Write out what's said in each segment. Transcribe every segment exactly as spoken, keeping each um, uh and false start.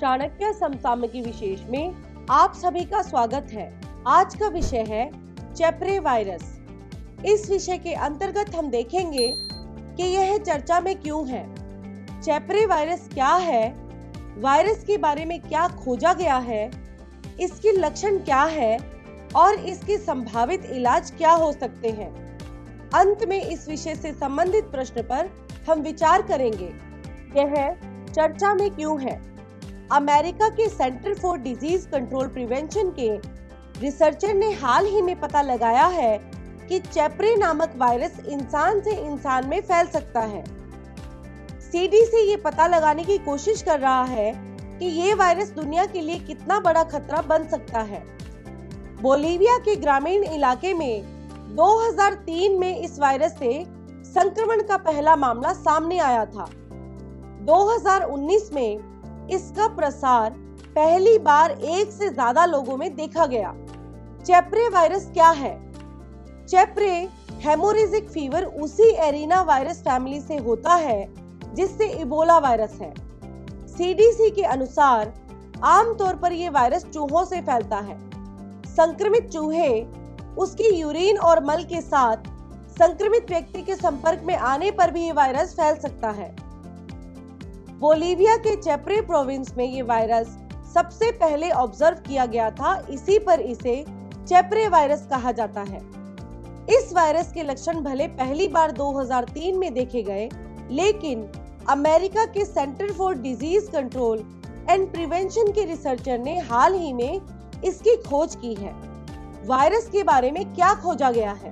चाणक्य समसामयिकी विशेष में आप सभी का स्वागत है। आज का विषय है चेपरे वायरस। इस विषय के अंतर्गत हम देखेंगे कि यह चर्चा में क्यों है, चेपरे वायरस क्या है, वायरस के बारे में क्या खोजा गया है, इसके लक्षण क्या है और इसके संभावित इलाज क्या हो सकते हैं। अंत में इस विषय से संबंधित प्रश्न पर हम विचार करेंगे। यह चर्चा में क्यों है। अमेरिका के center for disease control prevention के रिसर्चर ने हाल ही में पता लगाया है कि चेपरे नामक वायरस इंसान से इंसान में फैल सकता है। सीडीसी ये पता लगाने की कोशिश कर रहा है कि ये वायरस दुनिया के लिए कितना बड़ा खतरा बन सकता है। बोलीविया के ग्रामीण इलाके में दो हज़ार तीन में इस वायरस से संक्रमण का पहला मामला सामने आया था। दो हज़ार उन्नीस में इसका प्रसार पहली बार एक से ज्यादा लोगों में देखा गया। चेपरे वायरस क्या है? चेपरे हेमोरेजिक फीवर उसी एरिना वायरस फैमिली से होता है जिससे इबोला वायरस है। सीडीसी के अनुसार आमतौर पर यह वायरस चूहों से फैलता है। संक्रमित चूहे उसकी यूरिन और मल के साथ संक्रमित व्यक्ति के संपर्क में आने पर भी ये वायरस फैल सकता है। बोलीविया के चेपरे प्रोविंस में ये वायरस सबसे पहले ऑब्जर्व किया गया था, इसी पर इसे चेपरे वायरस कहा जाता है। इस वायरस के लक्षण भले पहली बार दो हज़ार तीन में देखे गए, लेकिन अमेरिका के center for disease control and prevention के रिसर्चर ने हाल ही में इसकी खोज की है। वायरस के बारे में क्या खोजा गया है?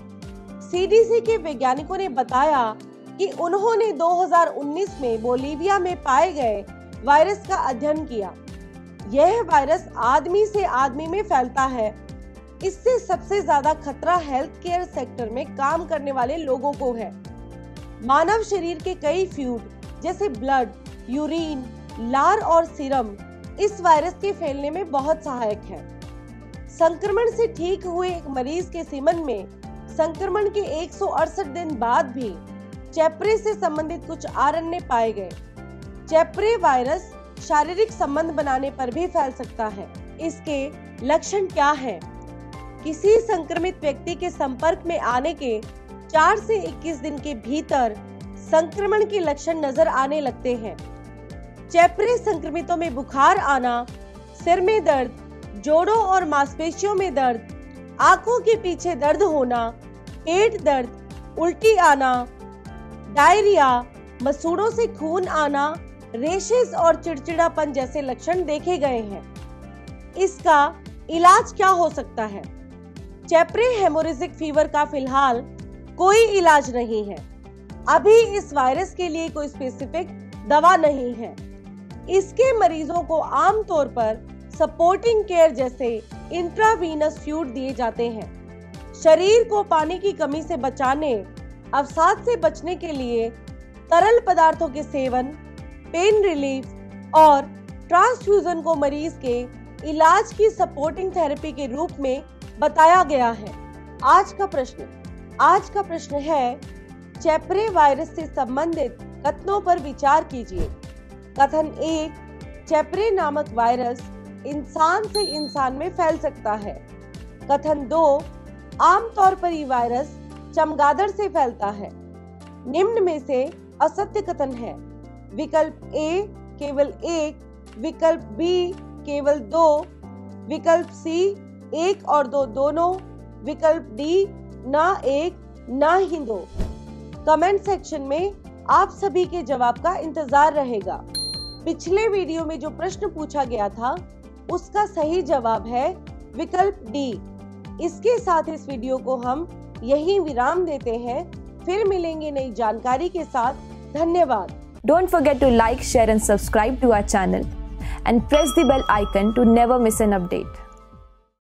सीडीसी के वैज्ञानिकों ने बताया कि उन्होंने दो हज़ार उन्नीस में बोलीविया में पाए गए वायरस का अध्ययन किया। यह वायरस आदमी से आदमी में फैलता है। इससे सबसे ज्यादा खतरा हेल्थ केयर सेक्टर में काम करने वाले लोगों को है। मानव शरीर के कई फ्लूइड जैसे ब्लड, यूरिन, लार और सीरम इस वायरस के फैलने में बहुत सहायक है। संक्रमण से ठीक हुए एक मरीज के सीमन में संक्रमण के एक सौ अड़सठ दिन बाद भी चेपरे से संबंधित कुछ आरएनए पाए गए। चेपरे वायरस शारीरिक संबंध बनाने पर भी फैल सकता है। इसके लक्षण क्या हैं? किसी संक्रमित व्यक्ति के संपर्क में आने के चार से इक्कीस दिन के भीतर संक्रमण के लक्षण नजर आने लगते हैं। चेपरे संक्रमितों में बुखार आना, सिर में दर्द, जोड़ों और मांसपेशियों में दर्द, आंखों के पीछे दर्द होना, पेट दर्द, उल्टी आना, डायरिया, मसूड़ों से खून आना, रेशेस और चिड़चिड़ापन जैसे लक्षण देखे गए हैं। इसका इलाज क्या हो सकता है? चेपरे हेमोरेजिक फीवर का फिलहाल कोई इलाज नहीं है। अभी इस वायरस के लिए कोई स्पेसिफिक दवा नहीं है। इसके मरीजों को आमतौर पर सपोर्टिंग केयर जैसे इंट्रावीनस फ्लूइड दिए जाते हैं। शरीर को पानी की कमी से बचाने, अवसाद से बचने के लिए तरल पदार्थों के सेवन, पेन रिलीफ और ट्रांसफ्यूजन को मरीज के इलाज की सपोर्टिंग थेरेपी के रूप में बताया गया है। आज का प्रश्न आज का प्रश्न है चेपरे वायरस से संबंधित कथनों पर विचार कीजिए। कथन एक, चेपरे नामक वायरस इंसान से इंसान में फैल सकता है। कथन दो, आमतौर पर ये वायरस चमगादड़ से फैलता है। निम्न में से असत्य कथन है। विकल्प ए केवल एक, विकल्प बी केवल दो, विकल्प सी एक और दो दोनों, विकल्प डी ना एक ना ही दो। कमेंट सेक्शन में आप सभी के जवाब का इंतजार रहेगा। पिछले वीडियो में जो प्रश्न पूछा गया था उसका सही जवाब है विकल्प डी। इसके साथ इस वीडियो को हम यहीं विराम देते हैं। फिर मिलेंगे नई जानकारी के साथ। धन्यवाद। Don't forget to like, share and subscribe to our channel and press the bell icon to never miss an update.